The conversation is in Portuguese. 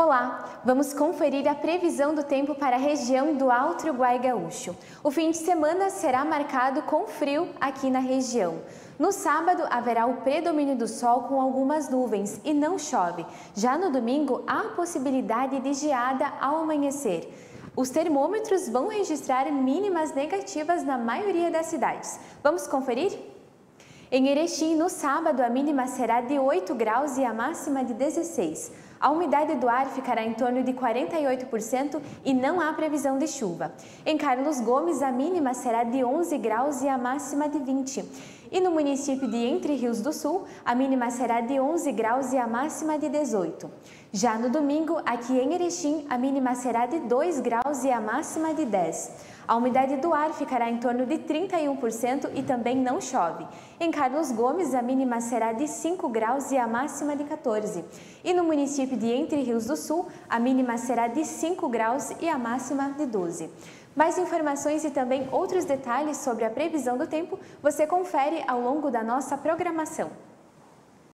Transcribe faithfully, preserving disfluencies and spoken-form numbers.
Olá, vamos conferir a previsão do tempo para a região do Alto Uruguai Gaúcho. O fim de semana será marcado com frio aqui na região. No sábado haverá o predomínio do sol com algumas nuvens e não chove. Já no domingo há a possibilidade de geada ao amanhecer. Os termômetros vão registrar mínimas negativas na maioria das cidades. Vamos conferir? Em Erechim, no sábado, a mínima será de oito graus e a máxima de dezesseis. A umidade do ar ficará em torno de quarenta e oito por cento e não há previsão de chuva. Em Carlos Gomes, a mínima será de onze graus e a máxima de vinte. E no município de Entre Rios do Sul, a mínima será de onze graus e a máxima de dezoito. Já no domingo, aqui em Erechim, a mínima será de dois graus e a máxima de dez. A umidade do ar ficará em torno de trinta e um por cento e também não chove. Em Carlos Gomes, a mínima será de cinco graus e a máxima de quatorze. E no município de Entre Rios do Sul, a mínima será de cinco graus e a máxima de doze. Mais informações e também outros detalhes sobre a previsão do tempo você confere ao longo da nossa programação.